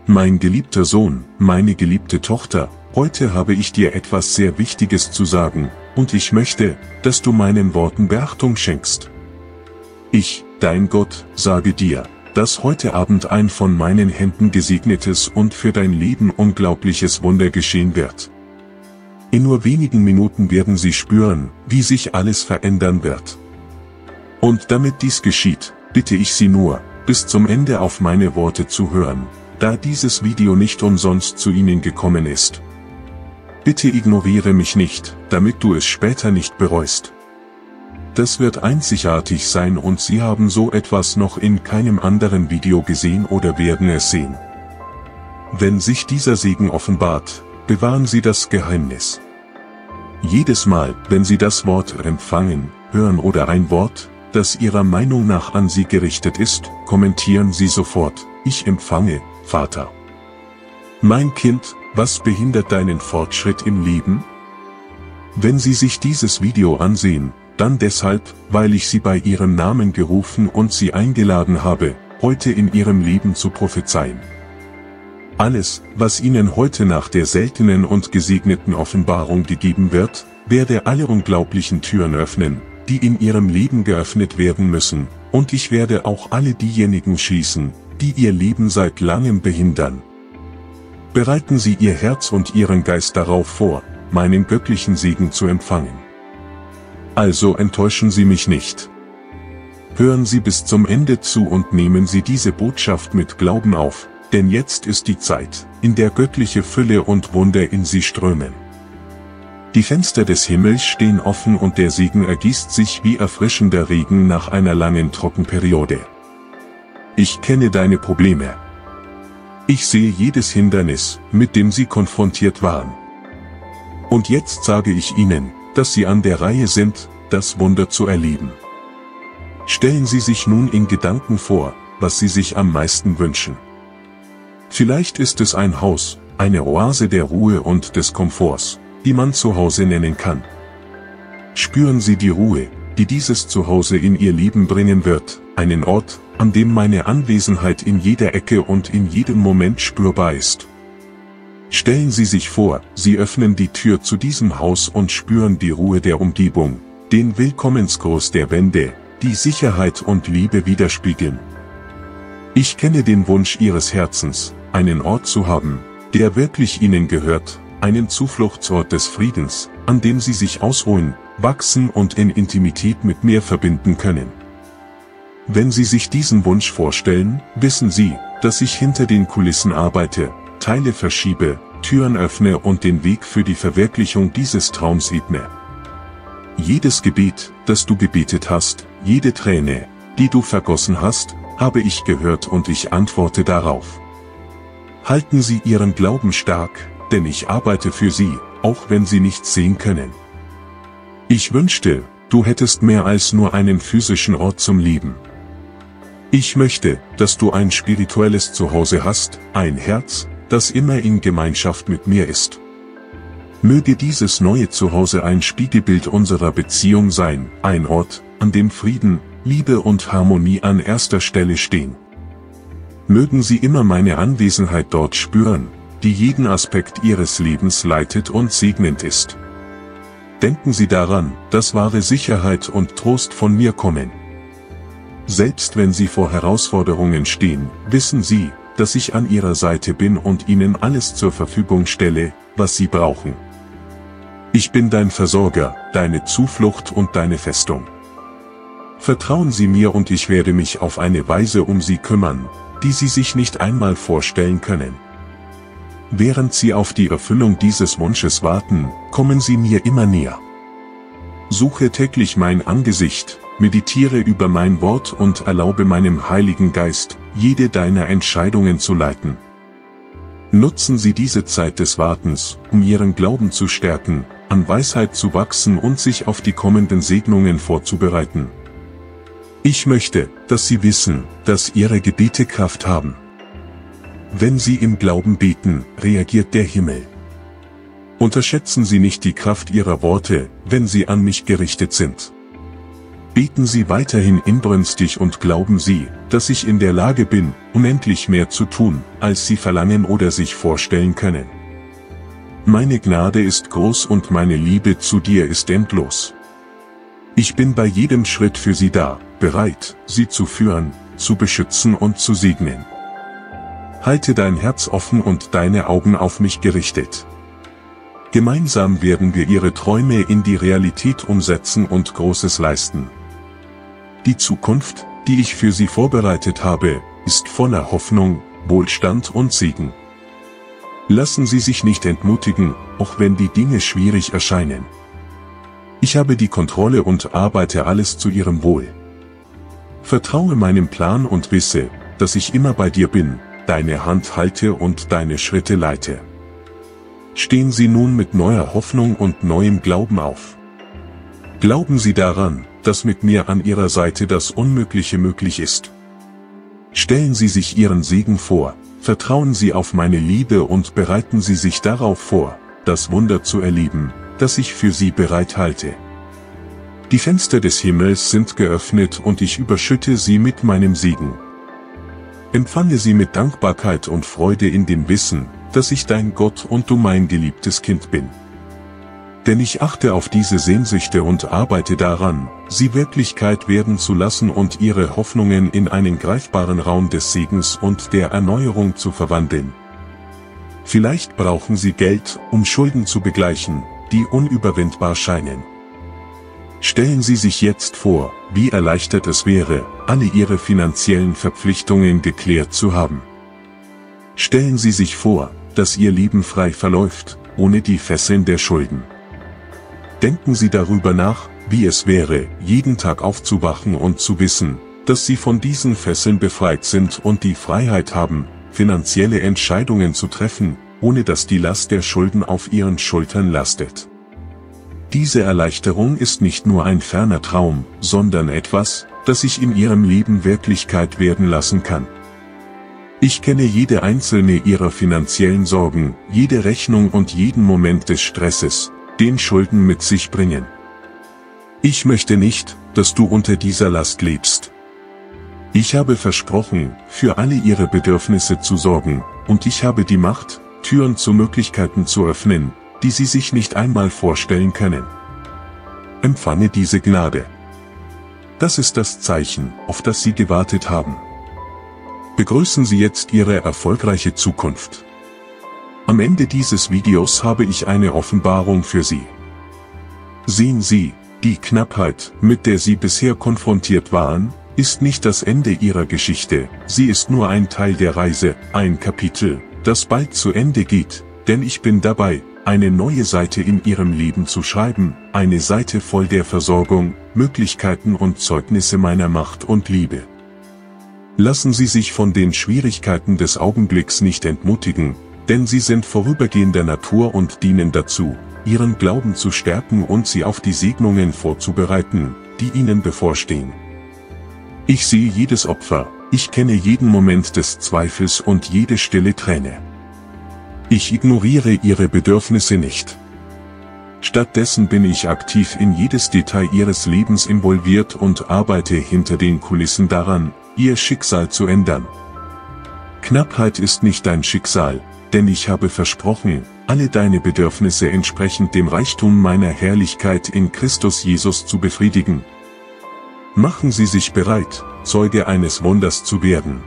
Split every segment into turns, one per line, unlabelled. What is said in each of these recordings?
Mein geliebter Sohn, meine geliebte Tochter, heute habe ich dir etwas sehr Wichtiges zu sagen, und ich möchte, dass du meinen Worten Beachtung schenkst. Ich, dein Gott, sage dir, dass heute Abend ein von meinen Händen gesegnetes und für dein Leben unglaubliches Wunder geschehen wird. In nur wenigen Minuten werden sie spüren, wie sich alles verändern wird. Und damit dies geschieht, bitte ich Sie nur, bis zum Ende auf meine Worte zu hören, da dieses Video nicht umsonst zu Ihnen gekommen ist. Bitte ignoriere mich nicht, damit du es später nicht bereust. Das wird einzigartig sein und Sie haben so etwas noch in keinem anderen Video gesehen oder werden es sehen. Wenn sich dieser Segen offenbart, bewahren Sie das Geheimnis. Jedes Mal, wenn Sie das Wort empfangen, hören oder ein Wort, das Ihrer Meinung nach an Sie gerichtet ist, kommentieren Sie sofort: Ich empfange, Vater. Mein Kind, was behindert deinen Fortschritt im Leben? Wenn Sie sich dieses Video ansehen, dann deshalb, weil ich Sie bei Ihrem Namen gerufen und Sie eingeladen habe, heute in Ihrem Leben zu prophezeien. Alles, was Ihnen heute nach der seltenen und gesegneten Offenbarung gegeben wird, werde alle unglaublichen Türen öffnen, die in Ihrem Leben geöffnet werden müssen, und ich werde auch alle diejenigen schließen, die Ihr Leben seit langem behindern. Bereiten Sie Ihr Herz und Ihren Geist darauf vor, meinen göttlichen Segen zu empfangen. Also enttäuschen Sie mich nicht. Hören Sie bis zum Ende zu und nehmen Sie diese Botschaft mit Glauben auf, denn jetzt ist die Zeit, in der göttliche Fülle und Wunder in Sie strömen. Die Fenster des Himmels stehen offen und der Segen ergießt sich wie erfrischender Regen nach einer langen Trockenperiode. Ich kenne deine Probleme. Ich sehe jedes Hindernis, mit dem Sie konfrontiert waren. Und jetzt sage ich Ihnen, dass Sie an der Reihe sind, das Wunder zu erleben. Stellen Sie sich nun in Gedanken vor, was Sie sich am meisten wünschen. Vielleicht ist es ein Haus, eine Oase der Ruhe und des Komforts, die man Zuhause nennen kann. Spüren Sie die Ruhe, die dieses Zuhause in Ihr Leben bringen wird, einen Ort, an dem meine Anwesenheit in jeder Ecke und in jedem Moment spürbar ist. Stellen Sie sich vor, Sie öffnen die Tür zu diesem Haus und spüren die Ruhe der Umgebung, den Willkommensgruß der Wände, die Sicherheit und Liebe widerspiegeln. Ich kenne den Wunsch Ihres Herzens, einen Ort zu haben, der wirklich Ihnen gehört, einen Zufluchtsort des Friedens, an dem Sie sich ausruhen, wachsen und in Intimität mit mir verbinden können. Wenn Sie sich diesen Wunsch vorstellen, wissen Sie, dass ich hinter den Kulissen arbeite, Teile verschiebe, Türen öffne und den Weg für die Verwirklichung dieses Traums ebne. Jedes Gebet, das du gebetet hast, jede Träne, die du vergossen hast, habe ich gehört und ich antworte darauf. Halten Sie Ihren Glauben stark, denn ich arbeite für Sie, auch wenn Sie nichts sehen können. Ich wünschte, du hättest mehr als nur einen physischen Ort zum Leben. Ich möchte, dass du ein spirituelles Zuhause hast, ein Herz, das immer in Gemeinschaft mit mir ist. Möge dieses neue Zuhause ein Spiegelbild unserer Beziehung sein, ein Ort, an dem Frieden, Liebe und Harmonie an erster Stelle stehen. Mögen Sie immer meine Anwesenheit dort spüren, die jeden Aspekt Ihres Lebens leitet und segnend ist. Denken Sie daran, dass wahre Sicherheit und Trost von mir kommen. Selbst wenn Sie vor Herausforderungen stehen, wissen Sie, dass ich an Ihrer Seite bin und Ihnen alles zur Verfügung stelle, was Sie brauchen. Ich bin dein Versorger, deine Zuflucht und deine Festung. Vertrauen Sie mir und ich werde mich auf eine Weise um Sie kümmern, die Sie sich nicht einmal vorstellen können. Während Sie auf die Erfüllung dieses Wunsches warten, kommen Sie mir immer näher. Suche täglich mein Angesicht, meditiere über mein Wort und erlaube meinem Heiligen Geist, jede deiner Entscheidungen zu leiten. Nutzen Sie diese Zeit des Wartens, um Ihren Glauben zu stärken, an Weisheit zu wachsen und sich auf die kommenden Segnungen vorzubereiten. Ich möchte, dass Sie wissen, dass Ihre Gebete Kraft haben. Wenn Sie im Glauben beten, reagiert der Himmel. Unterschätzen Sie nicht die Kraft Ihrer Worte, wenn sie an mich gerichtet sind. Beten Sie weiterhin inbrünstig und glauben Sie, dass ich in der Lage bin, unendlich mehr zu tun, als Sie verlangen oder sich vorstellen können. Meine Gnade ist groß und meine Liebe zu dir ist endlos. Ich bin bei jedem Schritt für Sie da, bereit, Sie zu führen, zu beschützen und zu segnen. Halte dein Herz offen und deine Augen auf mich gerichtet. Gemeinsam werden wir Ihre Träume in die Realität umsetzen und Großes leisten. Die Zukunft, die ich für Sie vorbereitet habe, ist voller Hoffnung, Wohlstand und Segen. Lassen Sie sich nicht entmutigen, auch wenn die Dinge schwierig erscheinen. Ich habe die Kontrolle und arbeite alles zu Ihrem Wohl. Vertraue meinem Plan und wisse, dass ich immer bei dir bin, deine Hand halte und deine Schritte leite. Stehen Sie nun mit neuer Hoffnung und neuem Glauben auf. Glauben Sie daran, dass mit mir an Ihrer Seite das Unmögliche möglich ist. Stellen Sie sich Ihren Segen vor, vertrauen Sie auf meine Liebe und bereiten Sie sich darauf vor, das Wunder zu erleben, das ich für Sie bereithalte. Die Fenster des Himmels sind geöffnet und ich überschütte Sie mit meinem Segen. Empfange sie mit Dankbarkeit und Freude in dem Wissen, dass ich dein Gott und du mein geliebtes Kind bin. Denn ich achte auf diese Sehnsüchte und arbeite daran, sie Wirklichkeit werden zu lassen und ihre Hoffnungen in einen greifbaren Raum des Segens und der Erneuerung zu verwandeln. Vielleicht brauchen Sie Geld, um Schulden zu begleichen, die unüberwindbar scheinen. Stellen Sie sich jetzt vor, wie erleichtert es wäre, alle Ihre finanziellen Verpflichtungen geklärt zu haben. Stellen Sie sich vor, dass Ihr Leben frei verläuft, ohne die Fesseln der Schulden. Denken Sie darüber nach, wie es wäre, jeden Tag aufzuwachen und zu wissen, dass Sie von diesen Fesseln befreit sind und die Freiheit haben, finanzielle Entscheidungen zu treffen, ohne dass die Last der Schulden auf Ihren Schultern lastet. Diese Erleichterung ist nicht nur ein ferner Traum, sondern etwas, das sich in Ihrem Leben Wirklichkeit werden lassen kann. Ich kenne jede einzelne Ihrer finanziellen Sorgen, jede Rechnung und jeden Moment des Stresses, den Schulden mit sich bringen. Ich möchte nicht, dass du unter dieser Last lebst. Ich habe versprochen, für alle Ihre Bedürfnisse zu sorgen, und ich habe die Macht, Türen zu Möglichkeiten zu öffnen, die Sie sich nicht einmal vorstellen können. Empfange diese Gnade. Das ist das Zeichen, auf das Sie gewartet haben. Begrüßen Sie jetzt Ihre erfolgreiche Zukunft. Am Ende dieses Videos habe ich eine Offenbarung für Sie. Sehen Sie, die Knappheit, mit der Sie bisher konfrontiert waren, ist nicht das Ende Ihrer Geschichte, sie ist nur ein Teil der Reise, ein Kapitel, das bald zu Ende geht, denn ich bin dabei, eine neue Seite in Ihrem Leben zu schreiben, eine Seite voll der Versorgung, Möglichkeiten und Zeugnisse meiner Macht und Liebe. Lassen Sie sich von den Schwierigkeiten des Augenblicks nicht entmutigen, denn sie sind vorübergehender Natur und dienen dazu, Ihren Glauben zu stärken und Sie auf die Segnungen vorzubereiten, die Ihnen bevorstehen. Ich sehe jedes Opfer, ich kenne jeden Moment des Zweifels und jede stille Träne. Ich ignoriere Ihre Bedürfnisse nicht. Stattdessen bin ich aktiv in jedes Detail Ihres Lebens involviert und arbeite hinter den Kulissen daran, Ihr Schicksal zu ändern. Knappheit ist nicht dein Schicksal, denn ich habe versprochen, alle deine Bedürfnisse entsprechend dem Reichtum meiner Herrlichkeit in Christus Jesus zu befriedigen. Machen Sie sich bereit, Zeuge eines Wunders zu werden.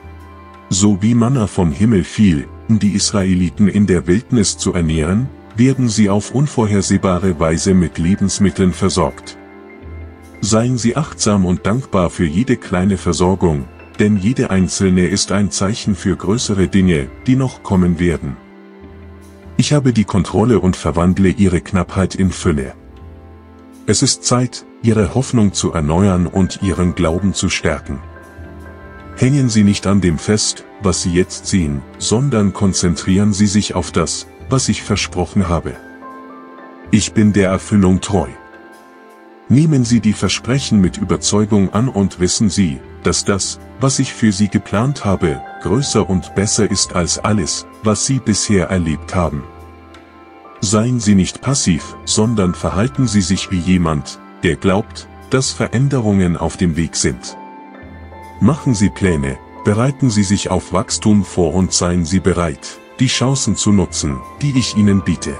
So wie Manna vom Himmel fiel, um die Israeliten in der Wildnis zu ernähren, werden sie auf unvorhersehbare Weise mit Lebensmitteln versorgt. Seien Sie achtsam und dankbar für jede kleine Versorgung, denn jede einzelne ist ein Zeichen für größere Dinge, die noch kommen werden. Ich habe die Kontrolle und verwandle Ihre Knappheit in Fülle. Es ist Zeit, Ihre Hoffnung zu erneuern und Ihren Glauben zu stärken. Hängen Sie nicht an dem fest, was Sie jetzt sehen, sondern konzentrieren Sie sich auf das, was ich versprochen habe. Ich bin der Erfüllung treu. Nehmen Sie die Versprechen mit Überzeugung an und wissen Sie, dass das, was ich für Sie geplant habe, größer und besser ist als alles, was Sie bisher erlebt haben. Seien Sie nicht passiv, sondern verhalten Sie sich wie jemand, der glaubt, dass Veränderungen auf dem Weg sind. Machen Sie Pläne, bereiten Sie sich auf Wachstum vor und seien Sie bereit, die Chancen zu nutzen, die ich Ihnen biete.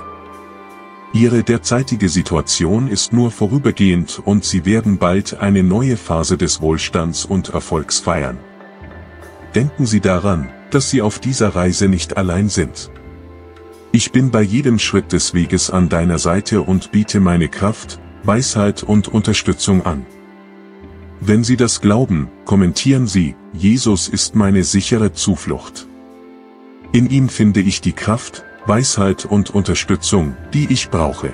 Ihre derzeitige Situation ist nur vorübergehend und Sie werden bald eine neue Phase des Wohlstands und Erfolgs feiern. Denken Sie daran, dass Sie auf dieser Reise nicht allein sind. Ich bin bei jedem Schritt des Weges an deiner Seite und biete meine Kraft, Weisheit und Unterstützung an. Wenn Sie das glauben, kommentieren Sie: Jesus ist meine sichere Zuflucht. In ihm finde ich die Kraft, Weisheit und Unterstützung, die ich brauche.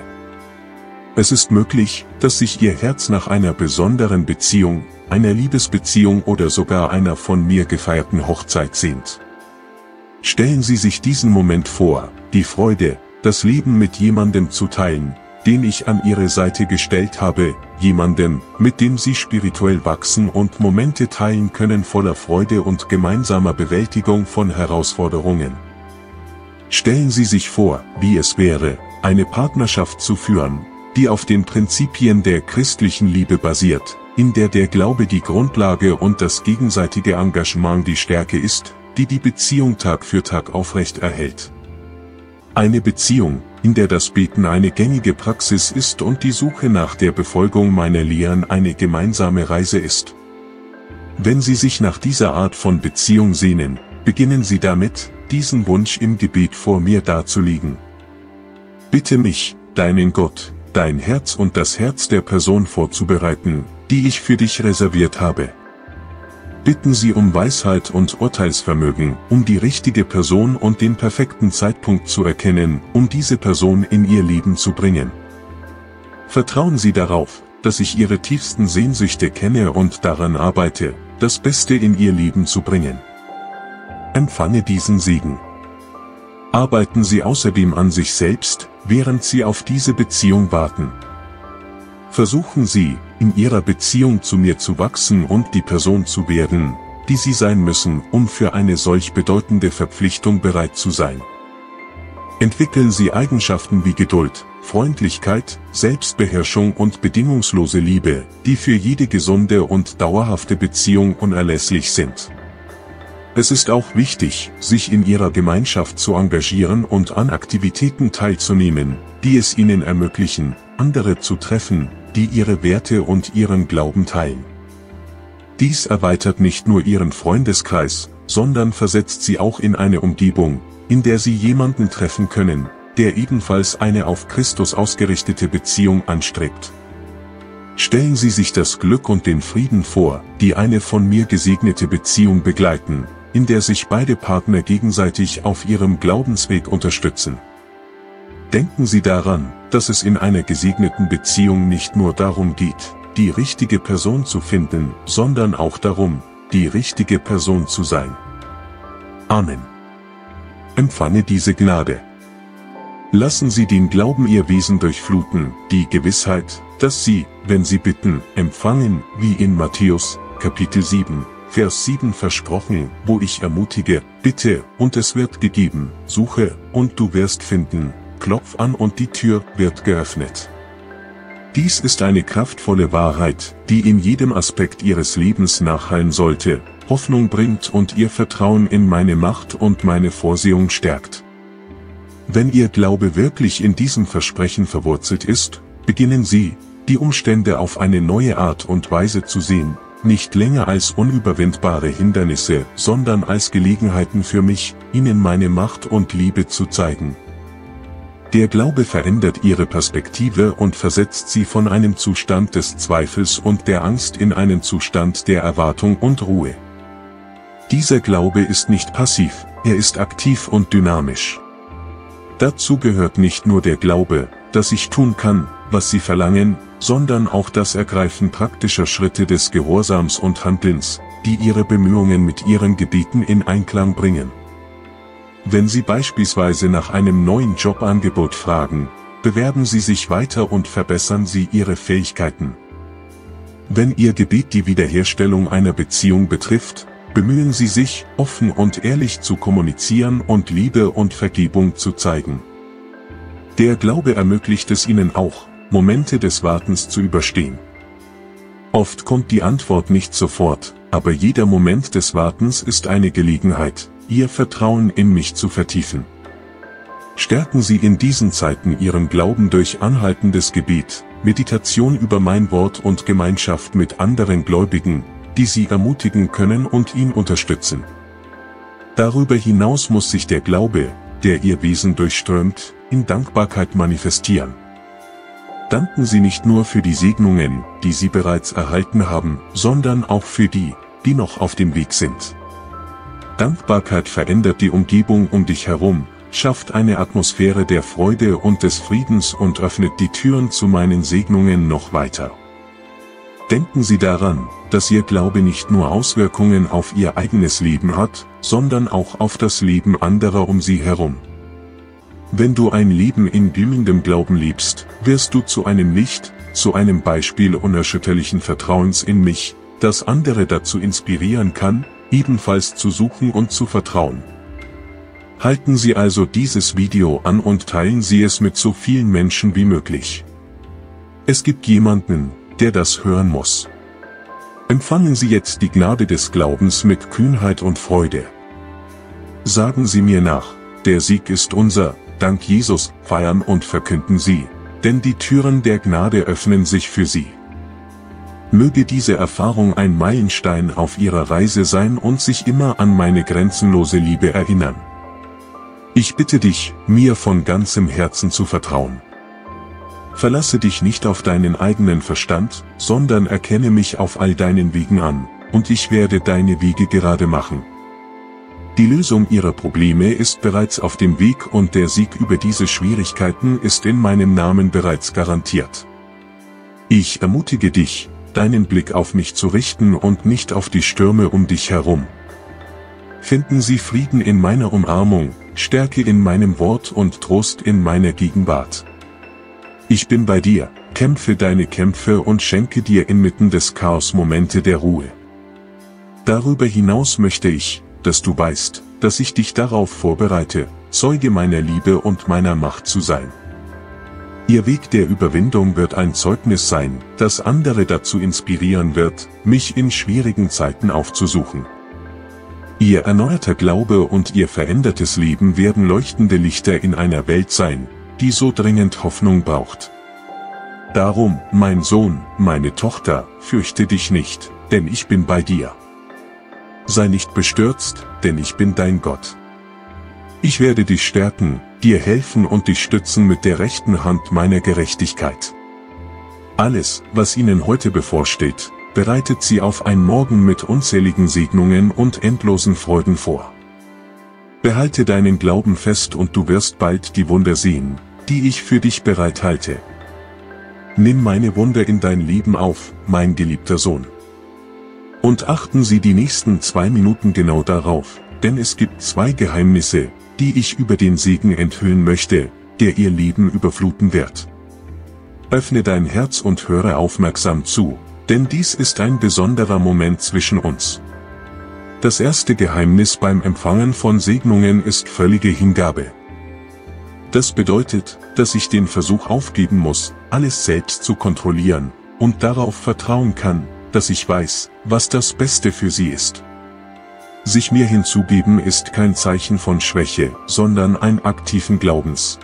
Es ist möglich, dass sich Ihr Herz nach einer besonderen Beziehung, einer Liebesbeziehung oder sogar einer von mir gefeierten Hochzeit sehnt. Stellen Sie sich diesen Moment vor, die Freude, das Leben mit jemandem zu teilen, den ich an Ihre Seite gestellt habe, jemandem, mit dem Sie spirituell wachsen und Momente teilen können voller Freude und gemeinsamer Bewältigung von Herausforderungen. Stellen Sie sich vor, wie es wäre, eine Partnerschaft zu führen, die auf den Prinzipien der christlichen Liebe basiert, in der der Glaube die Grundlage und das gegenseitige Engagement die Stärke ist, die die Beziehung Tag für Tag aufrecht erhält. Eine Beziehung, in der das Beten eine gängige Praxis ist und die Suche nach der Befolgung meiner Lehren eine gemeinsame Reise ist. Wenn Sie sich nach dieser Art von Beziehung sehnen, beginnen Sie damit, diesen Wunsch im Gebet vor mir darzulegen. Bitte mich, deinen Gott, dein Herz und das Herz der Person vorzubereiten, die ich für dich reserviert habe. Bitten Sie um Weisheit und Urteilsvermögen, um die richtige Person und den perfekten Zeitpunkt zu erkennen, um diese Person in Ihr Leben zu bringen. Vertrauen Sie darauf, dass ich Ihre tiefsten Sehnsüchte kenne und daran arbeite, das Beste in Ihr Leben zu bringen. Empfange diesen Segen. Arbeiten Sie außerdem an sich selbst, während Sie auf diese Beziehung warten. Versuchen Sie, in Ihrer Beziehung zu mir zu wachsen und die Person zu werden, die Sie sein müssen, um für eine solch bedeutende Verpflichtung bereit zu sein. Entwickeln Sie Eigenschaften wie Geduld, Freundlichkeit, Selbstbeherrschung und bedingungslose Liebe, die für jede gesunde und dauerhafte Beziehung unerlässlich sind. Es ist auch wichtig, sich in Ihrer Gemeinschaft zu engagieren und an Aktivitäten teilzunehmen, die es Ihnen ermöglichen, andere zu treffen, die Ihre Werte und Ihren Glauben teilen. Dies erweitert nicht nur Ihren Freundeskreis, sondern versetzt Sie auch in eine Umgebung, in der Sie jemanden treffen können, der ebenfalls eine auf Christus ausgerichtete Beziehung anstrebt. Stellen Sie sich das Glück und den Frieden vor, die eine von mir gesegnete Beziehung begleiten, in der sich beide Partner gegenseitig auf ihrem Glaubensweg unterstützen. Denken Sie daran, dass es in einer gesegneten Beziehung nicht nur darum geht, die richtige Person zu finden, sondern auch darum, die richtige Person zu sein. Amen. Empfange diese Gnade. Lassen Sie den Glauben Ihr Wesen durchfluten, die Gewissheit, dass Sie, wenn Sie bitten, empfangen, wie in Matthäus, Kapitel 7, Vers 7 versprochen, wo ich ermutige: Bitte, und es wird gegeben, suche, und du wirst finden, klopf an und die Tür wird geöffnet. Dies ist eine kraftvolle Wahrheit, die in jedem Aspekt Ihres Lebens nachhallen sollte, Hoffnung bringt und Ihr Vertrauen in meine Macht und meine Vorsehung stärkt. Wenn Ihr Glaube wirklich in diesem Versprechen verwurzelt ist, beginnen Sie, die Umstände auf eine neue Art und Weise zu sehen, nicht länger als unüberwindbare Hindernisse, sondern als Gelegenheiten für mich, Ihnen meine Macht und Liebe zu zeigen. Der Glaube verändert Ihre Perspektive und versetzt Sie von einem Zustand des Zweifels und der Angst in einen Zustand der Erwartung und Ruhe. Dieser Glaube ist nicht passiv, er ist aktiv und dynamisch. Dazu gehört nicht nur der Glaube, dass ich tun kann, was Sie verlangen, sondern auch das Ergreifen praktischer Schritte des Gehorsams und Handelns, die Ihre Bemühungen mit Ihren Gebeten in Einklang bringen. Wenn Sie beispielsweise nach einem neuen Jobangebot fragen, bewerben Sie sich weiter und verbessern Sie Ihre Fähigkeiten. Wenn Ihr Gebet die Wiederherstellung einer Beziehung betrifft, bemühen Sie sich, offen und ehrlich zu kommunizieren und Liebe und Vergebung zu zeigen. Der Glaube ermöglicht es Ihnen auch, Momente des Wartens zu überstehen. Oft kommt die Antwort nicht sofort, aber jeder Moment des Wartens ist eine Gelegenheit, Ihr Vertrauen in mich zu vertiefen. Stärken Sie in diesen Zeiten Ihren Glauben durch anhaltendes Gebet, Meditation über mein Wort und Gemeinschaft mit anderen Gläubigen, die Sie ermutigen können und ihn unterstützen. Darüber hinaus muss sich der Glaube, der Ihr Wesen durchströmt, in Dankbarkeit manifestieren. Danken Sie nicht nur für die Segnungen, die Sie bereits erhalten haben, sondern auch für die, die noch auf dem Weg sind. Dankbarkeit verändert die Umgebung um dich herum, schafft eine Atmosphäre der Freude und des Friedens und öffnet die Türen zu meinen Segnungen noch weiter. Denken Sie daran, dass Ihr Glaube nicht nur Auswirkungen auf Ihr eigenes Leben hat, sondern auch auf das Leben anderer um Sie herum. Wenn du ein Leben in glühendem Glauben lebst, wirst du zu einem Licht, zu einem Beispiel unerschütterlichen Vertrauens in mich, das andere dazu inspirieren kann, ebenfalls zu suchen und zu vertrauen. Halten Sie also dieses Video an und teilen Sie es mit so vielen Menschen wie möglich. Es gibt jemanden, der das hören muss. Empfangen Sie jetzt die Gnade des Glaubens mit Kühnheit und Freude. Sagen Sie mir nach, der Sieg ist unser, dank Jesus, feiern und verkünden Sie, denn die Türen der Gnade öffnen sich für Sie. Möge diese Erfahrung ein Meilenstein auf Ihrer Reise sein und sich immer an meine grenzenlose Liebe erinnern. Ich bitte dich, mir von ganzem Herzen zu vertrauen. Verlasse dich nicht auf deinen eigenen Verstand, sondern erkenne mich auf all deinen Wegen an, und ich werde deine Wege gerade machen. Die Lösung ihrer Probleme ist bereits auf dem Weg und der Sieg über diese Schwierigkeiten ist in meinem Namen bereits garantiert. Ich ermutige dich, deinen Blick auf mich zu richten und nicht auf die Stürme um dich herum. Finden Sie Frieden in meiner Umarmung, Stärke in meinem Wort und Trost in meiner Gegenwart. Ich bin bei dir, kämpfe deine Kämpfe und schenke dir inmitten des Chaos Momente der Ruhe. Darüber hinaus möchte ich, dass du weißt, dass ich dich darauf vorbereite, Zeuge meiner Liebe und meiner Macht zu sein. Ihr Weg der Überwindung wird ein Zeugnis sein, das andere dazu inspirieren wird, mich in schwierigen Zeiten aufzusuchen. Ihr erneuerter Glaube und ihr verändertes Leben werden leuchtende Lichter in einer Welt sein, die so dringend Hoffnung braucht. Darum, mein Sohn, meine Tochter, fürchte dich nicht, denn ich bin bei dir. Sei nicht bestürzt, denn ich bin dein Gott. Ich werde dich stärken, dir helfen und dich stützen mit der rechten Hand meiner Gerechtigkeit. Alles, was Ihnen heute bevorsteht, bereitet Sie auf ein Morgen mit unzähligen Segnungen und endlosen Freuden vor. Behalte deinen Glauben fest und du wirst bald die Wunder sehen, die ich für dich bereithalte. Nimm meine Wunder in dein Leben auf, mein geliebter Sohn. Und achten Sie die nächsten 2 Minuten genau darauf, denn es gibt 2 Geheimnisse, die ich über den Segen enthüllen möchte, der Ihr Leben überfluten wird. Öffne dein Herz und höre aufmerksam zu, denn dies ist ein besonderer Moment zwischen uns. Das erste Geheimnis beim Empfangen von Segnungen ist völlige Hingabe. Das bedeutet, dass ich den Versuch aufgeben muss, alles selbst zu kontrollieren, und darauf vertrauen kann, dass ich weiß, was das Beste für Sie ist. Sich mir hinzugeben ist kein Zeichen von Schwäche, sondern ein aktiven Glaubens.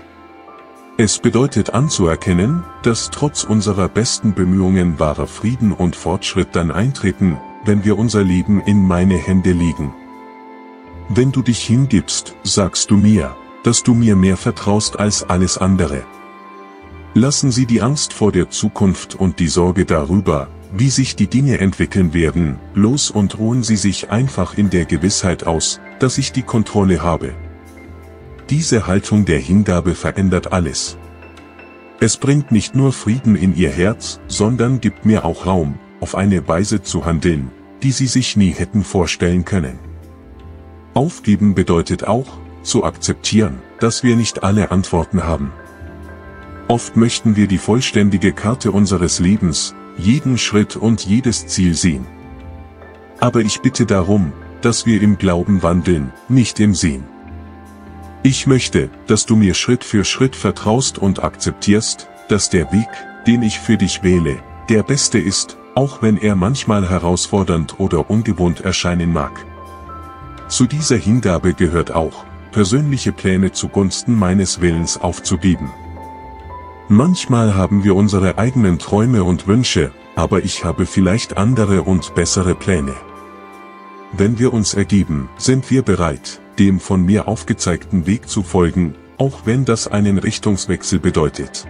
Es bedeutet anzuerkennen, dass trotz unserer besten Bemühungen wahrer Frieden und Fortschritt dann eintreten, wenn wir unser Leben in meine Hände legen. Wenn du dich hingibst, sagst du mir, dass du mir mehr vertraust als alles andere. Lassen Sie die Angst vor der Zukunft und die Sorge darüber, wie sich die Dinge entwickeln werden, los und ruhen Sie sich einfach in der Gewissheit aus, dass ich die Kontrolle habe. Diese Haltung der Hingabe verändert alles. Es bringt nicht nur Frieden in Ihr Herz, sondern gibt mir auch Raum, auf eine Weise zu handeln, die Sie sich nie hätten vorstellen können. Aufgeben bedeutet auch, zu akzeptieren, dass wir nicht alle Antworten haben. Oft möchten wir die vollständige Karte unseres Lebens, jeden Schritt und jedes Ziel sehen. Aber ich bitte darum, dass wir im Glauben wandeln, nicht im Sehen. Ich möchte, dass du mir Schritt für Schritt vertraust und akzeptierst, dass der Weg, den ich für dich wähle, der beste ist, auch wenn er manchmal herausfordernd oder ungewohnt erscheinen mag. Zu dieser Hingabe gehört auch, persönliche Pläne zugunsten meines Willens aufzugeben. Manchmal haben wir unsere eigenen Träume und Wünsche, aber ich habe vielleicht andere und bessere Pläne. Wenn wir uns ergeben, sind wir bereit, dem von mir aufgezeigten Weg zu folgen, auch wenn das einen Richtungswechsel bedeutet.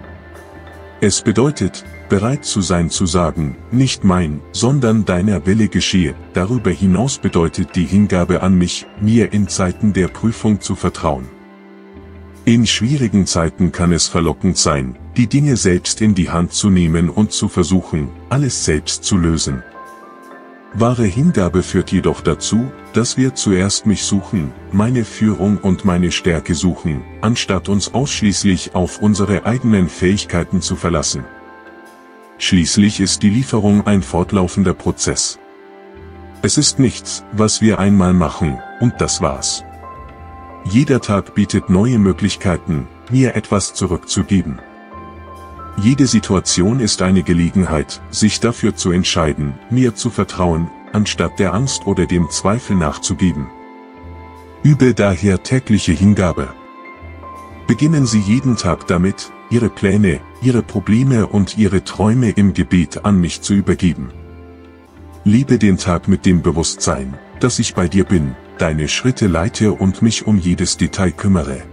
Es bedeutet, bereit zu sein zu sagen, nicht mein, sondern deiner Wille geschehe. Darüber hinaus bedeutet die Hingabe an mich, mir in Zeiten der Prüfung zu vertrauen. In schwierigen Zeiten kann es verlockend sein, die Dinge selbst in die Hand zu nehmen und zu versuchen, alles selbst zu lösen. Wahre Hingabe führt jedoch dazu, dass wir zuerst mich suchen, meine Führung und meine Stärke suchen, anstatt uns ausschließlich auf unsere eigenen Fähigkeiten zu verlassen. Schließlich ist die Lieferung ein fortlaufender Prozess. Es ist nichts, was wir einmal machen, und das war's. Jeder Tag bietet neue Möglichkeiten, mir etwas zurückzugeben. Jede Situation ist eine Gelegenheit, sich dafür zu entscheiden, mir zu vertrauen, anstatt der Angst oder dem Zweifel nachzugeben. Übe daher tägliche Hingabe. Beginnen Sie jeden Tag damit, Ihre Pläne, Ihre Probleme und Ihre Träume im Gebet an mich zu übergeben. Lebe den Tag mit dem Bewusstsein, dass ich bei dir bin, deine Schritte leite und mich um jedes Detail kümmere.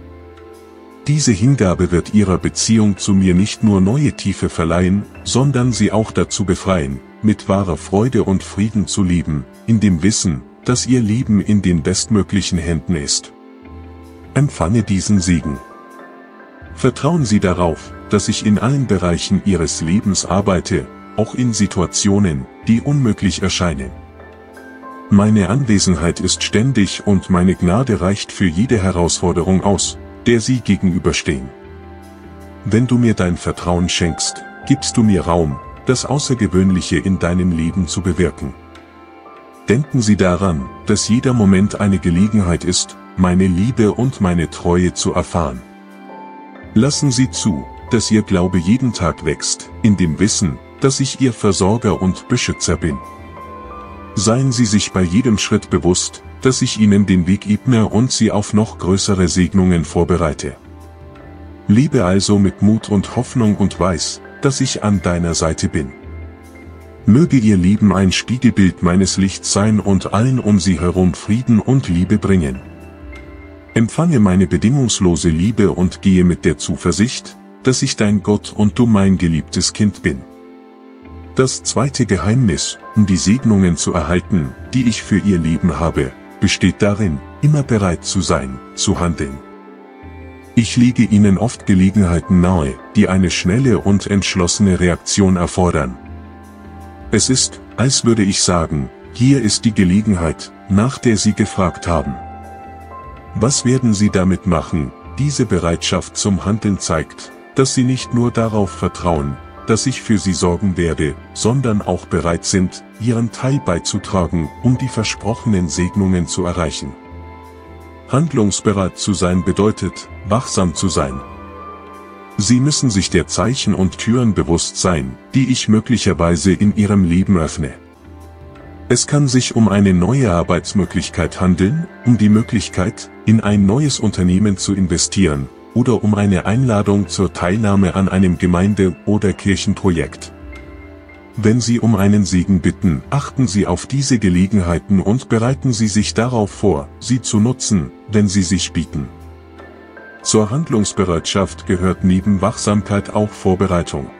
Diese Hingabe wird Ihrer Beziehung zu mir nicht nur neue Tiefe verleihen, sondern Sie auch dazu befreien, mit wahrer Freude und Frieden zu leben, in dem Wissen, dass Ihr Leben in den bestmöglichen Händen ist. Empfange diesen Segen. Vertrauen Sie darauf, dass ich in allen Bereichen Ihres Lebens arbeite, auch in Situationen, die unmöglich erscheinen. Meine Anwesenheit ist ständig und meine Gnade reicht für jede Herausforderung aus, der Sie gegenüberstehen. Wenn du mir dein Vertrauen schenkst, gibst du mir Raum, das Außergewöhnliche in deinem Leben zu bewirken. Denken Sie daran, dass jeder Moment eine Gelegenheit ist, meine Liebe und meine Treue zu erfahren. Lassen Sie zu, dass Ihr Glaube jeden Tag wächst, in dem Wissen, dass ich Ihr Versorger und Beschützer bin. Seien Sie sich bei jedem Schritt bewusst, dass ich Ihnen den Weg ebne und Sie auf noch größere Segnungen vorbereite. Lebe also mit Mut und Hoffnung und weiß, dass ich an deiner Seite bin. Möge Ihr Leben ein Spiegelbild meines Lichts sein und allen um Sie herum Frieden und Liebe bringen. Empfange meine bedingungslose Liebe und gehe mit der Zuversicht, dass ich dein Gott und du mein geliebtes Kind bin. Das zweite Geheimnis, um die Segnungen zu erhalten, die ich für Ihr Leben habe, besteht darin, immer bereit zu sein, zu handeln. Ich lege Ihnen oft Gelegenheiten nahe, die eine schnelle und entschlossene Reaktion erfordern. Es ist, als würde ich sagen, hier ist die Gelegenheit, nach der Sie gefragt haben. Was werden Sie damit machen? Diese Bereitschaft zum Handeln zeigt, dass Sie nicht nur darauf vertrauen, dass ich für Sie sorgen werde, sondern auch bereit sind, Ihren Teil beizutragen, um die versprochenen Segnungen zu erreichen. Handlungsbereit zu sein bedeutet, wachsam zu sein. Sie müssen sich der Zeichen und Türen bewusst sein, die ich möglicherweise in Ihrem Leben öffne. Es kann sich um eine neue Arbeitsmöglichkeit handeln, um die Möglichkeit, in ein neues Unternehmen zu investieren, oder um eine Einladung zur Teilnahme an einem Gemeinde- oder Kirchenprojekt. Wenn Sie um einen Segen bitten, achten Sie auf diese Gelegenheiten und bereiten Sie sich darauf vor, sie zu nutzen, wenn sie sich bieten. Zur Handlungsbereitschaft gehört neben Wachsamkeit auch Vorbereitung.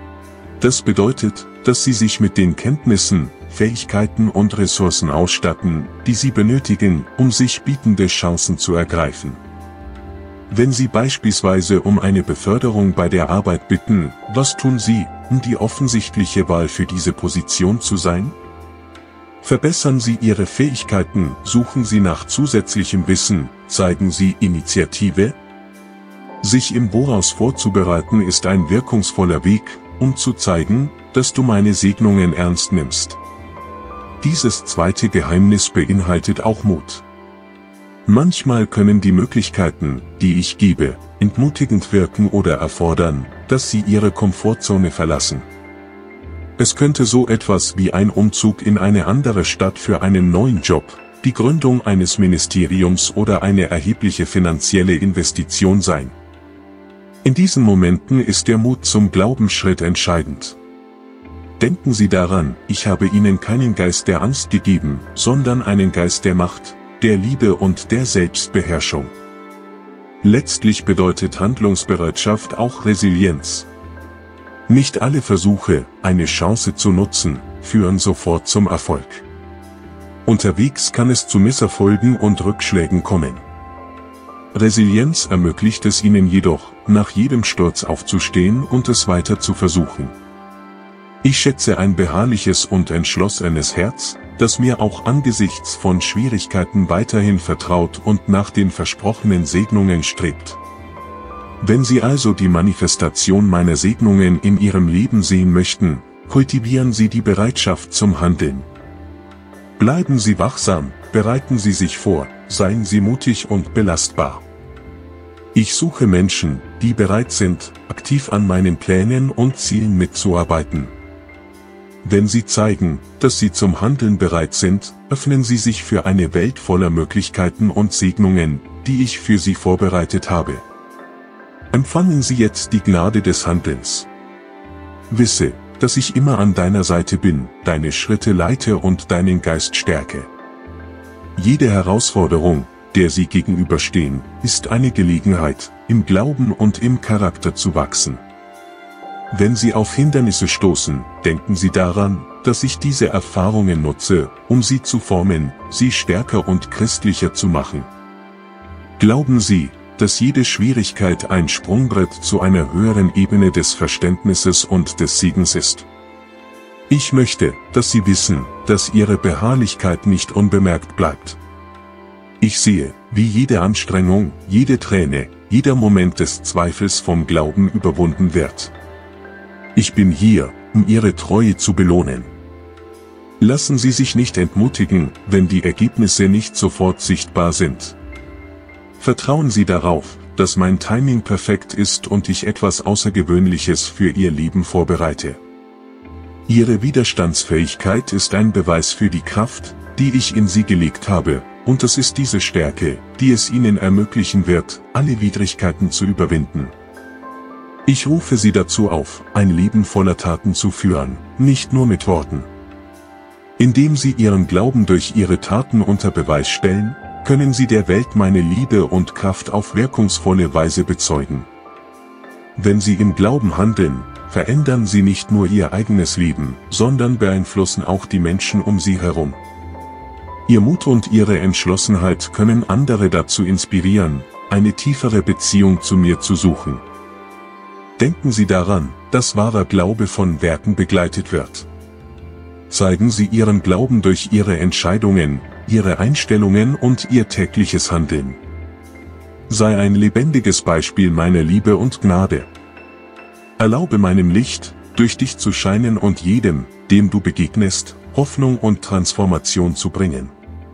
Das bedeutet, dass Sie sich mit den Kenntnissen, Fähigkeiten und Ressourcen ausstatten, die Sie benötigen, um sich bietende Chancen zu ergreifen. Wenn Sie beispielsweise um eine Beförderung bei der Arbeit bitten, was tun Sie, um die offensichtliche Wahl für diese Position zu sein? Verbessern Sie Ihre Fähigkeiten, suchen Sie nach zusätzlichem Wissen, zeigen Sie Initiative? Sich im Voraus vorzubereiten ist ein wirkungsvoller Weg, um zu zeigen, dass du meine Segnungen ernst nimmst. Dieses zweite Geheimnis beinhaltet auch Mut. Manchmal können die Möglichkeiten, die ich gebe, entmutigend wirken oder erfordern, dass Sie Ihre Komfortzone verlassen. Es könnte so etwas wie ein Umzug in eine andere Stadt für einen neuen Job, die Gründung eines Ministeriums oder eine erhebliche finanzielle Investition sein. In diesen Momenten ist der Mut zum Glaubensschritt entscheidend. Denken Sie daran, ich habe Ihnen keinen Geist der Angst gegeben, sondern einen Geist der Macht, der Liebe und der Selbstbeherrschung. Letztlich bedeutet Handlungsbereitschaft auch Resilienz. Nicht alle Versuche, eine Chance zu nutzen, führen sofort zum Erfolg. Unterwegs kann es zu Misserfolgen und Rückschlägen kommen. Resilienz ermöglicht es Ihnen jedoch, nach jedem Sturz aufzustehen und es weiter zu versuchen. Ich schätze ein beharrliches und entschlossenes Herz, das mir auch angesichts von Schwierigkeiten weiterhin vertraut und nach den versprochenen Segnungen strebt. Wenn Sie also die Manifestation meiner Segnungen in Ihrem Leben sehen möchten, kultivieren Sie die Bereitschaft zum Handeln. Bleiben Sie wachsam, bereiten Sie sich vor, seien Sie mutig und belastbar. Ich suche Menschen, die bereit sind, aktiv an meinen Plänen und Zielen mitzuarbeiten. Wenn Sie zeigen, dass Sie zum Handeln bereit sind, öffnen Sie sich für eine Welt voller Möglichkeiten und Segnungen, die ich für Sie vorbereitet habe. Empfangen Sie jetzt die Gnade des Handelns. Wisse, dass ich immer an deiner Seite bin, deine Schritte leite und deinen Geist stärke. Jede Herausforderung, der Sie gegenüberstehen, ist eine Gelegenheit, im Glauben und im Charakter zu wachsen. Wenn Sie auf Hindernisse stoßen, denken Sie daran, dass ich diese Erfahrungen nutze, um Sie zu formen, Sie stärker und christlicher zu machen. Glauben Sie, dass jede Schwierigkeit ein Sprungbrett zu einer höheren Ebene des Verständnisses und des Segens ist. Ich möchte, dass Sie wissen, dass Ihre Beharrlichkeit nicht unbemerkt bleibt. Ich sehe, wie jede Anstrengung, jede Träne, jeder Moment des Zweifels vom Glauben überwunden wird. Ich bin hier, um Ihre Treue zu belohnen. Lassen Sie sich nicht entmutigen, wenn die Ergebnisse nicht sofort sichtbar sind. Vertrauen Sie darauf, dass mein Timing perfekt ist und ich etwas Außergewöhnliches für Ihr Leben vorbereite. Ihre Widerstandsfähigkeit ist ein Beweis für die Kraft, die ich in Sie gelegt habe, und es ist diese Stärke, die es Ihnen ermöglichen wird, alle Widrigkeiten zu überwinden. Ich rufe Sie dazu auf, ein Leben voller Taten zu führen, nicht nur mit Worten. Indem Sie Ihren Glauben durch Ihre Taten unter Beweis stellen, können Sie der Welt meine Liebe und Kraft auf wirkungsvolle Weise bezeugen. Wenn Sie im Glauben handeln, verändern Sie nicht nur Ihr eigenes Leben, sondern beeinflussen auch die Menschen um Sie herum. Ihr Mut und Ihre Entschlossenheit können andere dazu inspirieren, eine tiefere Beziehung zu mir zu suchen. Denken Sie daran, dass wahrer Glaube von Werken begleitet wird. Zeigen Sie Ihren Glauben durch Ihre Entscheidungen, Ihre Einstellungen und Ihr tägliches Handeln. Sei ein lebendiges Beispiel meiner Liebe und Gnade. Erlaube meinem Licht, durch dich zu scheinen und jedem, dem du begegnest, Hoffnung und Transformation zu bringen.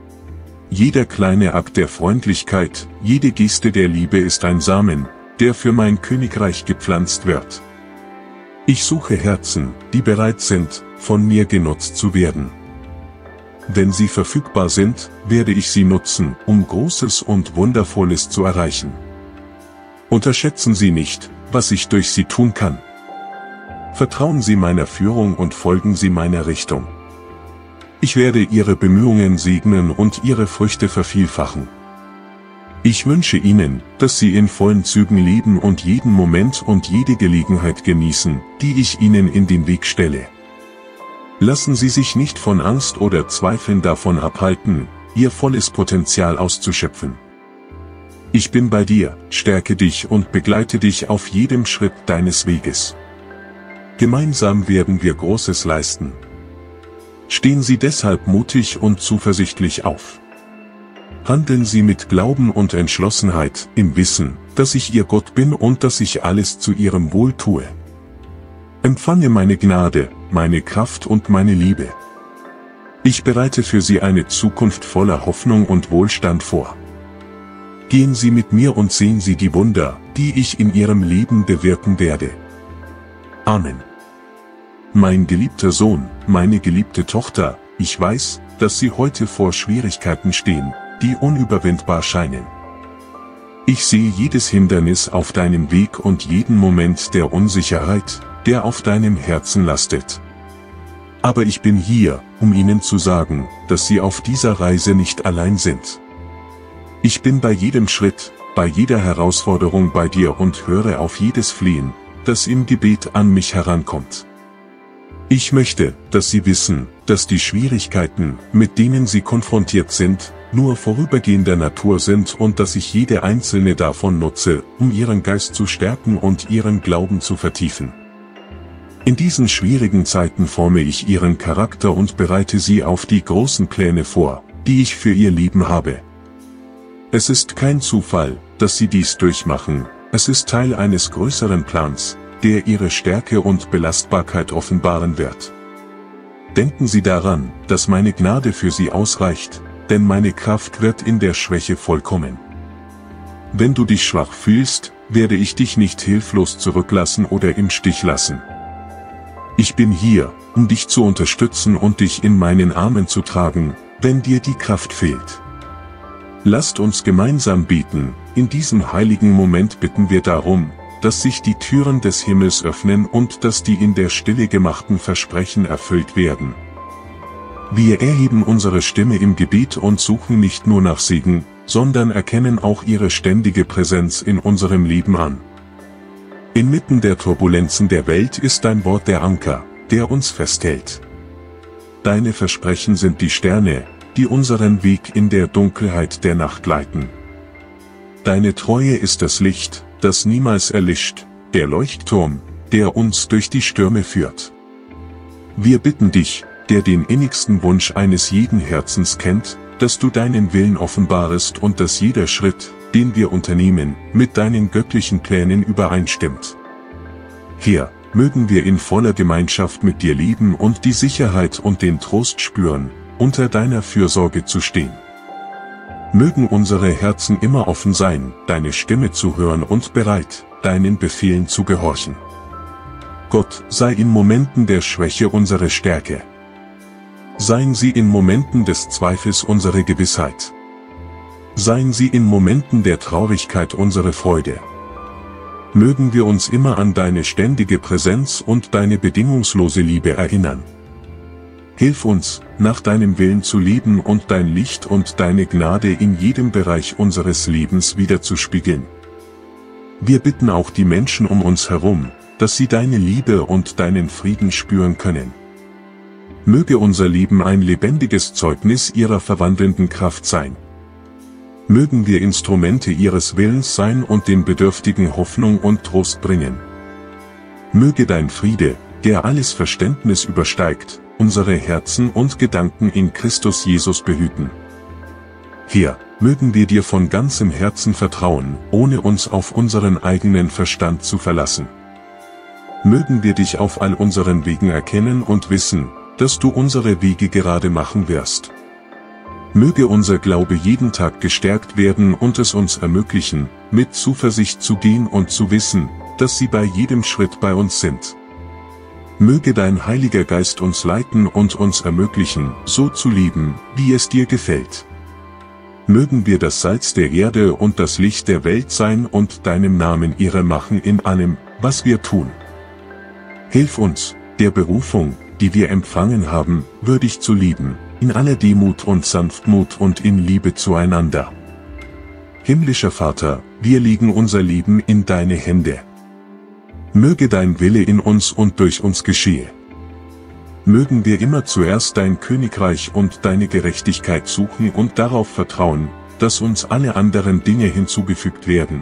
Jeder kleine Akt der Freundlichkeit, jede Geste der Liebe ist ein Samen, der für mein Königreich gepflanzt wird. Ich suche Herzen, die bereit sind, von mir genutzt zu werden. Wenn sie verfügbar sind, werde ich sie nutzen, um Großes und Wundervolles zu erreichen. Unterschätzen Sie nicht, was ich durch Sie tun kann. Vertrauen Sie meiner Führung und folgen Sie meiner Richtung. Ich werde Ihre Bemühungen segnen und Ihre Früchte vervielfachen. Ich wünsche Ihnen, dass Sie in vollen Zügen leben und jeden Moment und jede Gelegenheit genießen, die ich Ihnen in den Weg stelle. Lassen Sie sich nicht von Angst oder Zweifeln davon abhalten, Ihr volles Potenzial auszuschöpfen. Ich bin bei dir, stärke dich und begleite dich auf jedem Schritt deines Weges. Gemeinsam werden wir Großes leisten. Stehen Sie deshalb mutig und zuversichtlich auf. Handeln Sie mit Glauben und Entschlossenheit, im Wissen, dass ich Ihr Gott bin und dass ich alles zu Ihrem Wohl tue. Empfange meine Gnade, meine Kraft und meine Liebe. Ich bereite für Sie eine Zukunft voller Hoffnung und Wohlstand vor. Gehen Sie mit mir und sehen Sie die Wunder, die ich in Ihrem Leben bewirken werde. Amen. mein geliebter Sohn, meine geliebte Tochter, ich weiß, dass Sie heute vor Schwierigkeiten stehen, die unüberwindbar scheinen. Ich sehe jedes Hindernis auf deinem Weg und jeden Moment der Unsicherheit, der auf deinem Herzen lastet. Aber ich bin hier, um Ihnen zu sagen, dass Sie auf dieser Reise nicht allein sind. Ich bin bei jedem Schritt, bei jeder Herausforderung bei dir und höre auf jedes Flehen, das im Gebet an mich herankommt. Ich möchte, dass Sie wissen, dass die Schwierigkeiten, mit denen Sie konfrontiert sind, nur vorübergehender Natur sind und dass ich jede einzelne davon nutze, um Ihren Geist zu stärken und Ihren Glauben zu vertiefen. In diesen schwierigen Zeiten forme ich Ihren Charakter und bereite Sie auf die großen Pläne vor, die ich für Ihr Leben habe. Es ist kein Zufall, dass Sie dies durchmachen, es ist Teil eines größeren Plans, der Ihre Stärke und Belastbarkeit offenbaren wird. Denken Sie daran, dass meine Gnade für Sie ausreicht, denn meine Kraft wird in der Schwäche vollkommen. Wenn du dich schwach fühlst, werde ich dich nicht hilflos zurücklassen oder im Stich lassen. Ich bin hier, um dich zu unterstützen und dich in meinen Armen zu tragen, wenn dir die Kraft fehlt. Lasst uns gemeinsam beten, in diesem heiligen Moment bitten wir darum, dass sich die Türen des Himmels öffnen und dass die in der Stille gemachten Versprechen erfüllt werden. Wir erheben unsere Stimme im Gebet und suchen nicht nur nach Segen, sondern erkennen auch Ihre ständige Präsenz in unserem Leben an. Inmitten der Turbulenzen der Welt ist dein Wort der Anker, der uns festhält. Deine Versprechen sind die Sterne, die unseren Weg in der Dunkelheit der Nacht leiten. Deine Treue ist das Licht, das niemals erlischt, der Leuchtturm, der uns durch die Stürme führt. Wir bitten dich, der den innigsten Wunsch eines jeden Herzens kennt, dass du deinen Willen offenbarest und dass jeder Schritt, den wir unternehmen, mit deinen göttlichen Plänen übereinstimmt. Herr, mögen wir in voller Gemeinschaft mit dir leben und die Sicherheit und den Trost spüren, unter deiner Fürsorge zu stehen. Mögen unsere Herzen immer offen sein, deine Stimme zu hören und bereit, deinen Befehlen zu gehorchen. Gott, sei in Momenten der Schwäche unsere Stärke. Seien Sie in Momenten des Zweifels unsere Gewissheit. Seien Sie in Momenten der Traurigkeit unsere Freude. Mögen wir uns immer an deine ständige Präsenz und deine bedingungslose Liebe erinnern. Hilf uns, nach deinem Willen zu leben und dein Licht und deine Gnade in jedem Bereich unseres Lebens widerzuspiegeln. Wir bitten auch die Menschen um uns herum, dass sie deine Liebe und deinen Frieden spüren können. Möge unser Leben ein lebendiges Zeugnis ihrer verwandelnden Kraft sein. Mögen wir Instrumente ihres Willens sein und den Bedürftigen Hoffnung und Trost bringen. Möge dein Friede, der alles Verständnis übersteigt, unsere Herzen und Gedanken in Christus Jesus behüten. Herr, mögen wir dir von ganzem Herzen vertrauen, ohne uns auf unseren eigenen Verstand zu verlassen. Mögen wir dich auf all unseren Wegen erkennen und wissen, dass du unsere Wege gerade machen wirst. Möge unser Glaube jeden Tag gestärkt werden und es uns ermöglichen, mit Zuversicht zu gehen und zu wissen, dass sie bei jedem Schritt bei uns sind. Möge dein Heiliger Geist uns leiten und uns ermöglichen, so zu leben, wie es dir gefällt. Mögen wir das Salz der Erde und das Licht der Welt sein und deinem Namen Ehre machen in allem, was wir tun. Hilf uns, der Berufung, die wir empfangen haben, würdig zu lieben, in aller Demut und Sanftmut und in Liebe zueinander. Himmlischer Vater, wir legen unser Leben in deine Hände. Möge dein Wille in uns und durch uns geschehe. Mögen wir immer zuerst dein Königreich und deine Gerechtigkeit suchen und darauf vertrauen, dass uns alle anderen Dinge hinzugefügt werden.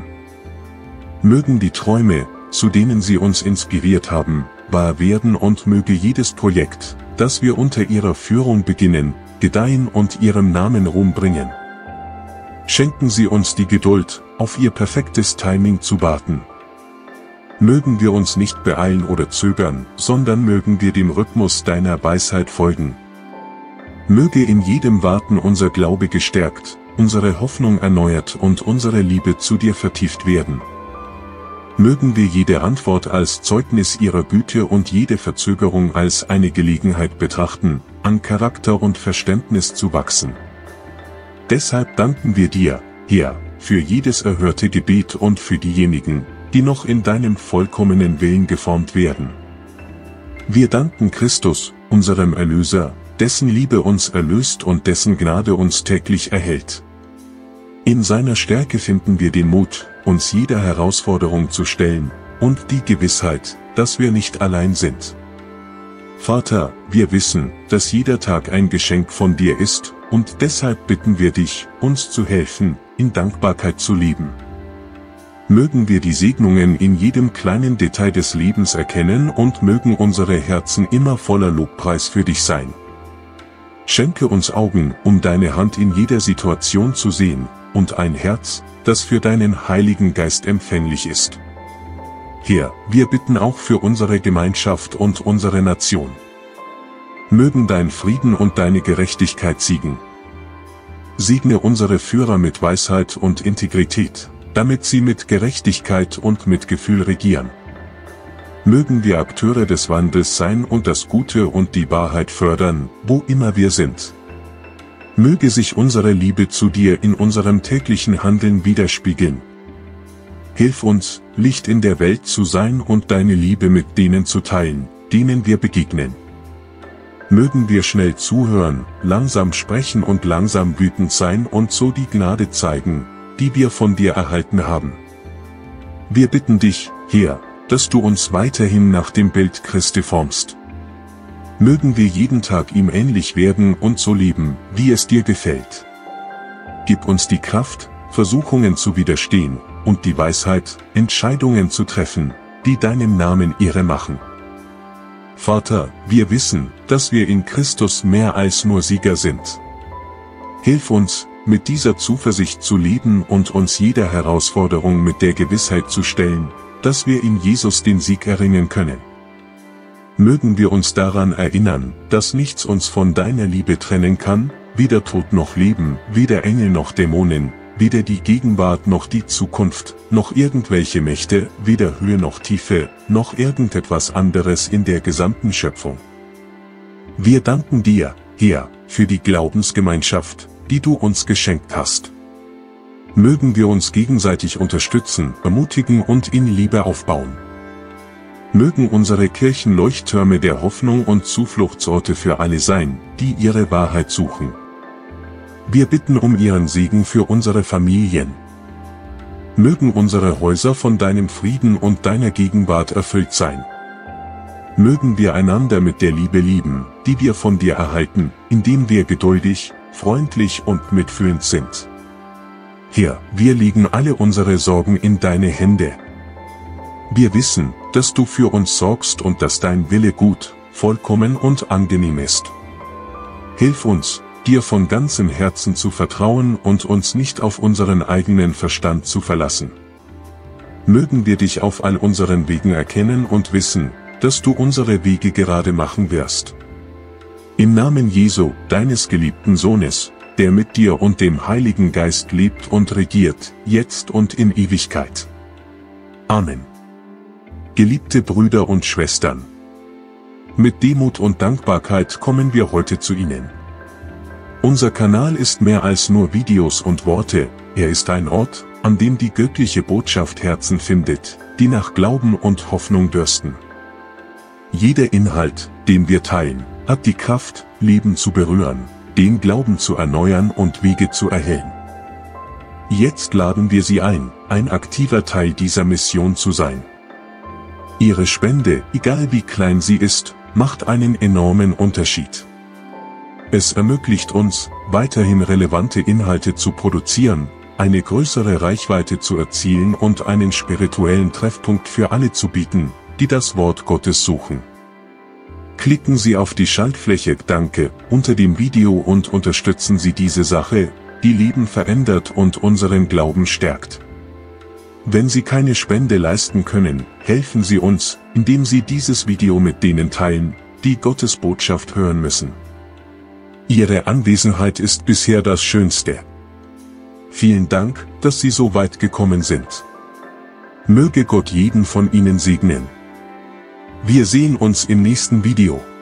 Mögen die Träume, zu denen sie uns inspiriert haben, wahr werden und möge jedes Projekt, das wir unter ihrer Führung beginnen, gedeihen und ihrem Namen Ruhm bringen. Schenken Sie uns die Geduld, auf ihr perfektes Timing zu warten. Mögen wir uns nicht beeilen oder zögern, sondern mögen wir dem Rhythmus deiner Weisheit folgen. Möge in jedem Warten unser Glaube gestärkt, unsere Hoffnung erneuert und unsere Liebe zu dir vertieft werden. Mögen wir jede Antwort als Zeugnis ihrer Güte und jede Verzögerung als eine Gelegenheit betrachten, an Charakter und Verständnis zu wachsen. Deshalb danken wir dir, Herr, für jedes erhörte Gebet und für diejenigen, die noch in deinem vollkommenen Willen geformt werden. Wir danken Christus, unserem Erlöser, dessen Liebe uns erlöst und dessen Gnade uns täglich erhält. In seiner Stärke finden wir den Mut, uns jeder Herausforderung zu stellen, und die Gewissheit, dass wir nicht allein sind. Vater, wir wissen, dass jeder Tag ein Geschenk von dir ist, und deshalb bitten wir dich, uns zu helfen, in Dankbarkeit zu leben. Mögen wir die Segnungen in jedem kleinen Detail des Lebens erkennen und mögen unsere Herzen immer voller Lobpreis für dich sein. Schenke uns Augen, um deine Hand in jeder Situation zu sehen, und ein Herz, das für deinen Heiligen Geist empfänglich ist. Herr, wir bitten auch für unsere Gemeinschaft und unsere Nation. Mögen dein Frieden und deine Gerechtigkeit siegen. Segne unsere Führer mit Weisheit und Integrität, damit sie mit Gerechtigkeit und Mitgefühl regieren. Mögen wir Akteure des Wandels sein und das Gute und die Wahrheit fördern, wo immer wir sind. Möge sich unsere Liebe zu dir in unserem täglichen Handeln widerspiegeln. Hilf uns, Licht in der Welt zu sein und deine Liebe mit denen zu teilen, denen wir begegnen. Mögen wir schnell zuhören, langsam sprechen und langsam wütend sein und so die Gnade zeigen, die wir von dir erhalten haben. Wir bitten dich, Herr, dass du uns weiterhin nach dem Bild Christi formst. Mögen wir jeden Tag ihm ähnlich werden und so leben, wie es dir gefällt. Gib uns die Kraft, Versuchungen zu widerstehen, und die Weisheit, Entscheidungen zu treffen, die deinem Namen Ehre machen. Vater, wir wissen, dass wir in Christus mehr als nur Sieger sind. Hilf uns, mit dieser Zuversicht zu leben und uns jeder Herausforderung mit der Gewissheit zu stellen, dass wir in Jesus den Sieg erringen können. Mögen wir uns daran erinnern, dass nichts uns von deiner Liebe trennen kann, weder Tod noch Leben, weder Engel noch Dämonen, weder die Gegenwart noch die Zukunft, noch irgendwelche Mächte, weder Höhe noch Tiefe, noch irgendetwas anderes in der gesamten Schöpfung. Wir danken dir, Herr, für die Glaubensgemeinschaft, die du uns geschenkt hast. Mögen wir uns gegenseitig unterstützen, ermutigen und in Liebe aufbauen. Mögen unsere Kirchen Leuchttürme der Hoffnung und Zufluchtsorte für alle sein, die ihre Wahrheit suchen. Wir bitten um ihren Segen für unsere Familien. Mögen unsere Häuser von deinem Frieden und deiner Gegenwart erfüllt sein. Mögen wir einander mit der Liebe lieben, die wir von dir erhalten, indem wir geduldig, freundlich und mitfühlend sind. Herr, wir legen alle unsere Sorgen in deine Hände. Wir wissen, dass du für uns sorgst und dass dein Wille gut, vollkommen und angenehm ist. Hilf uns, dir von ganzem Herzen zu vertrauen und uns nicht auf unseren eigenen Verstand zu verlassen. Mögen wir dich auf all unseren Wegen erkennen und wissen, dass du unsere Wege gerade machen wirst. Im Namen Jesu, deines geliebten Sohnes, der mit dir und dem Heiligen Geist lebt und regiert, jetzt und in Ewigkeit. Amen. Geliebte Brüder und Schwestern, mit Demut und Dankbarkeit kommen wir heute zu Ihnen. Unser Kanal ist mehr als nur Videos und Worte, er ist ein Ort, an dem die göttliche Botschaft Herzen findet, die nach Glauben und Hoffnung dürsten. Jeder Inhalt, den wir teilen, hat die Kraft, Leben zu berühren, den Glauben zu erneuern und Wege zu erhellen. Jetzt laden wir Sie ein aktiver Teil dieser Mission zu sein. Ihre Spende, egal wie klein sie ist, macht einen enormen Unterschied. Es ermöglicht uns, weiterhin relevante Inhalte zu produzieren, eine größere Reichweite zu erzielen und einen spirituellen Treffpunkt für alle zu bieten, die das Wort Gottes suchen. Klicken Sie auf die Schaltfläche Danke unter dem Video und unterstützen Sie diese Sache, die Leben verändert und unseren Glauben stärkt. Wenn Sie keine Spende leisten können, helfen Sie uns, indem Sie dieses Video mit denen teilen, die Gottes Botschaft hören müssen. Ihre Anwesenheit ist bisher das Schönste. Vielen Dank, dass Sie so weit gekommen sind. Möge Gott jeden von Ihnen segnen. Wir sehen uns im nächsten Video.